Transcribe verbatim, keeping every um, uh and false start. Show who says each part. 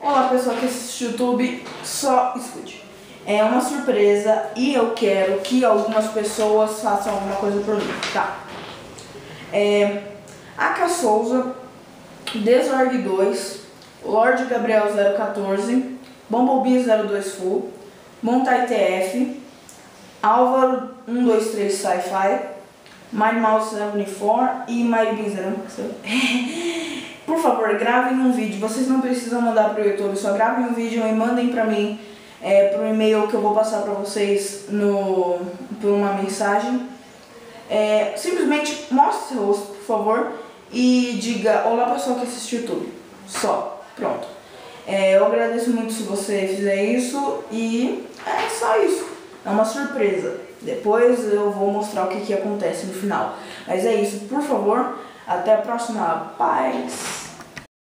Speaker 1: Olá pessoal que assiste o YouTube, só escute. É uma surpresa e eu quero que algumas pessoas façam alguma coisa por mim, tá? É, Aka Souza, Desorg dois, Lord Gabriel zero quatorze, Bumblebee zero dois Full, Montai T F, Álvaro um dois três Sci-Fi, Mighty Mouse setenta e quatro e Mighty Bean zero. Por favor, gravem um vídeo. Vocês não precisam mandar para o YouTube, só gravem um vídeo e mandem para mim, é, para o e-mail que eu vou passar para vocês no, por uma mensagem. É, simplesmente mostre seu rosto, por favor, e diga: olá pessoal que assiste o YouTube. Só, pronto. É, eu agradeço muito se você fizer isso e é só isso. É uma surpresa. Depois eu vou mostrar o que, que acontece no final. Mas é isso, por favor. Até a próxima. Paz.